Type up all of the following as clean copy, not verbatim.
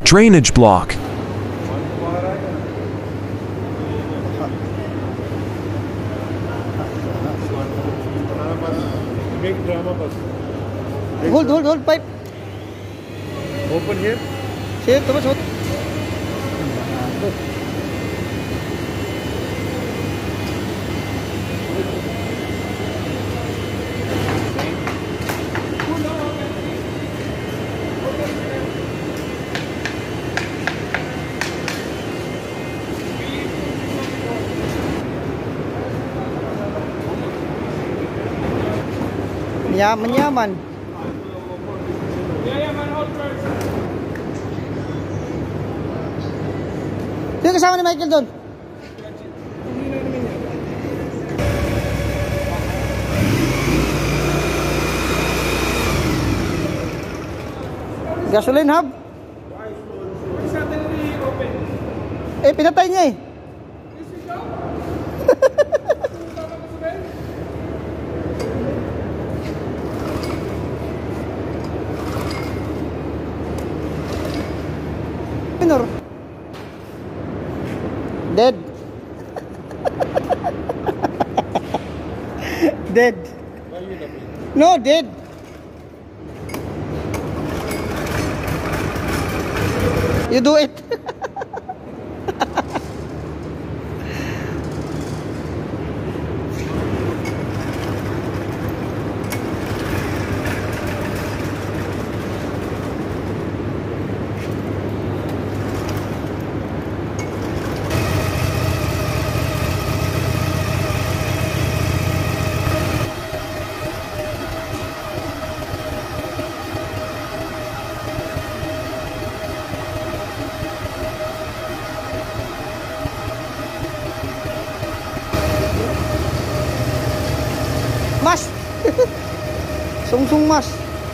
Drainage block. Make drama bus. Hold, pipe. Open here. Shit, tama, shot. Yaman. Sino kasama ni Michael doon? Gasoline hub? Eh, pinatay niya eh. Minor. Dead. Dead. No, dead. You do it. Mas. Sungsung mas.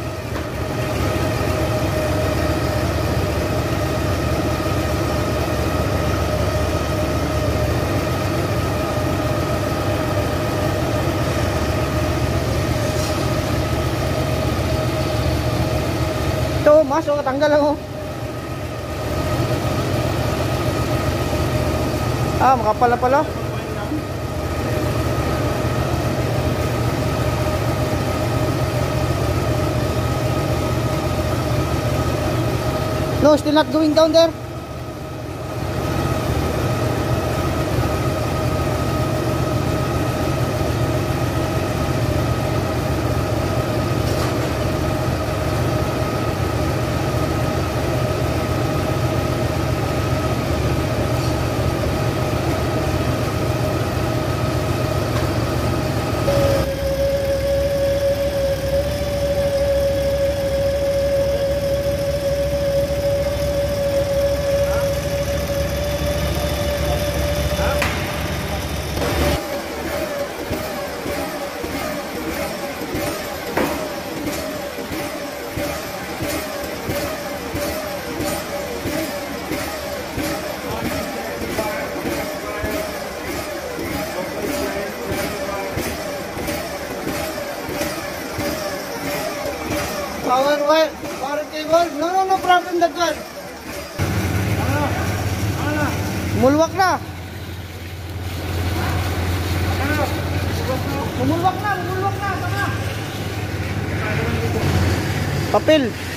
Ito, mas, katanggal ako. Makapal na pala. No, still not going down there. Power wire, power cable. No problem that one. Mulwak na. Mumulwak na. Tama. Papel.